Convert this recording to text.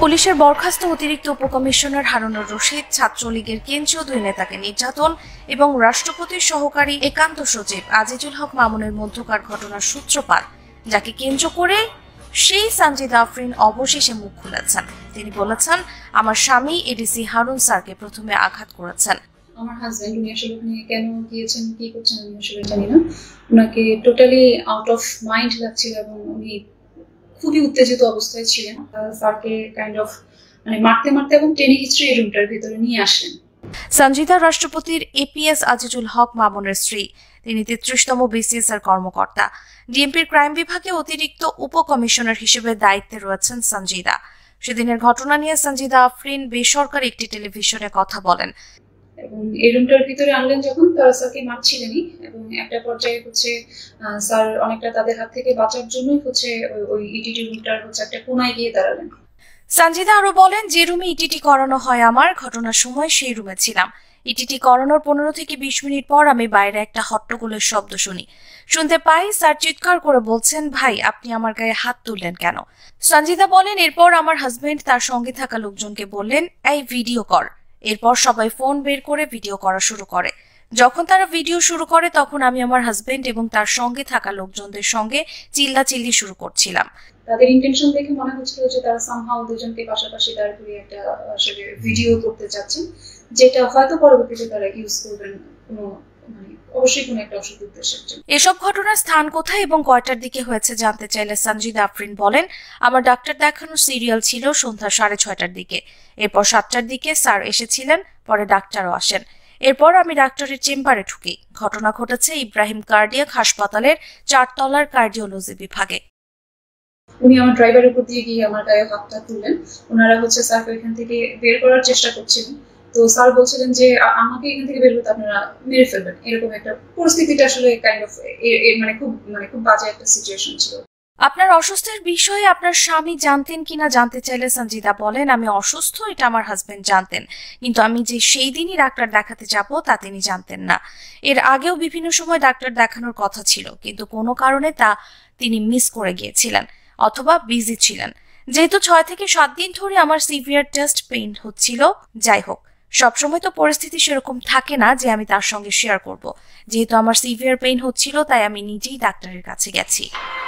পুলিশের বরখাস্ত অতিরিক্ত উপকমিশনার হারুন-or-Rashid ছাত্রলীগের কেন্দ্রীয় দুই নেতাকে নির্যাতন এবং রাষ্ট্রপতির সহকারী একান্ত সচিব আজিজুল হক মামুনের মধ্যকার ঘটনার সূত্রপাত যাকে কেন্দ্র করে সেই সঞ্জিদা আফরিন অবশেষে মুখ খুলেছেন। তিনি বলেছেন, আমার স্বামী এডিসি হারুন স্যারকে প্রথমে আঘাত করেছেন। আমার হাজবেন্ড উনি আসলে ওখানে কেন গিয়েছেন কি করছেন আমি আসলে জানি না, ওনাকে টোটালি আউট অফ মাইন্ড লাগছিল এবং উনি খুবই উত্তেজিত অবস্থায় ছিলেন। স্যারকে কাইন্ড অফ মারতে মারতে এবং টেনে হিস্ট্রি রুমটার ভিতরে নিয়ে আসলেন। সঞ্জিদা রাষ্ট্রপতির এপিএস আজিজুল হক মামুনের স্ত্রী। তিনি 33তম বিসিএস-এর কর্মকর্তা। ডিএমপির ক্রাইম বিভাগে অতিরিক্ত উপকমিশনার হিসেবে দায়িত্বে রয়েছেন সঞ্জিদা। সেদিনের ঘটনা নিয়ে সঞ্জিদা আফরিন বেসরকারি একটি টেলিভিশনে কথা বলেন। এবং এই রুমটার ভিতরে আনলেন যখন তারা স্যারকে মারছিলেনই এবং একটা পর্যায়ে স্যার অনেকটা তাদের হাত থেকে বাঁচার জন্যই ওই ইটিটি রুমটার একটা কোনায় গিয়ে দাঁড়ালেন। সঞ্জিদা আরো বলেন, যে রুমে ইটিটি করানো হয় আমার ঘটনার সময় সেই রুমে ছিলাম। ইটিটি করানোর 15 থেকে 20 মিনিট পর আমি বাইরে একটা হট্টগোলের শব্দ শুনতে পাই। স্যার চিৎকার করে বলছেন, ভাই আপনি আমার গায়ে হাত তুললেন কেন? সঞ্জিদা বলেন, এরপর আমার হাজবেন্ড তার সঙ্গে থাকা লোকজনকে বললেন, এই ভিডিও কর। এরপর সবাই ফোন বের করে ভিডিও করা শুরু করে। যখন তারা ভিডিও শুরু করে তখন আমি আমার হাজবেন্ড এবং তার সঙ্গে থাকা লোকজনদের সঙ্গে চিল্লাচিল্লি শুরু করছিলাম। তাদের ইন্টেনশন দেখে মনে হচ্ছিল যে তারা সামহাউ দুজনকে পাশাপাশি দাঁড় করিয়ে একটা আসলে ভিডিও করতে চাচ্ছেন, যেটা হয়তো পরবর্তীতে তারা ইউজ করবেন অবশ্যই কোনো একটা অসৎ উদ্দেশ্যের জন্য। এসব ঘটনার স্থান কোথায় এবং কয়টার দিকে হয়েছে জানতে চাইলে সঞ্জিদা আফরিন বলেন, আমার ডাক্তার দেখানোর সিরিয়াল ছিল সন্ধ্যা 6:30টার দিকে। এরপর 7টার দিকে স্যার এসেছিলেন, পরে ডাক্তারও আসেন। এরপর আমি ডাক্তারের চেম্বারে ঢুকি। ঘটনা ঘটেছে ইব্রাহিম কার্ডিয়াক হাসপাতালের 4 তলার কার্ডিওলজি বিভাগে। উনি আমার ড্রাইভারের উপর দিয়ে গিয়ে আমার গায়ে হাতটা তুললেন। ওনারা স্যারকে এখান থেকে বের করার চেষ্টা করছিলেন। তো স্যার বলছিলেন যে আমাকে এখান থেকে বের করতে আপনারা মেরে ফেলবেন। এরকম একটা পরিস্থিতিটা আসলে কাইন্ড অফ খুব বাজে একটা সিচুয়েশন ছিল। আপনার অসুস্থের বিষয়ে আপনার স্বামী জানতেন কিনা জানতে চাইলে সঞ্জিদা বলেন, আমি অসুস্থ এটা আমার হাজবেন্ড জানতেন, কিন্তু আমি যে সেই দিনই ডাক্তার দেখাতে যাব তা তিনি জানতেন না। এর আগেও বিভিন্ন সময় ডাক্তার দেখানোর কথা ছিল, কিন্তু কোনো কারণে তা তিনি মিস করে গিয়েছিলেন অথবা বিজি ছিলেন। যেহেতু 6 থেকে 7 দিন ধরে আমার সিভিয়ার চেস্ট পেইন হচ্ছিল। যাই হোক, সবসময় তো পরিস্থিতি সেরকম থাকে না যে আমি তার সঙ্গে শেয়ার করব। যেহেতু আমার সিভিয়ার পেইন হচ্ছিল তাই আমি নিজেই ডাক্তারের কাছে গেছি।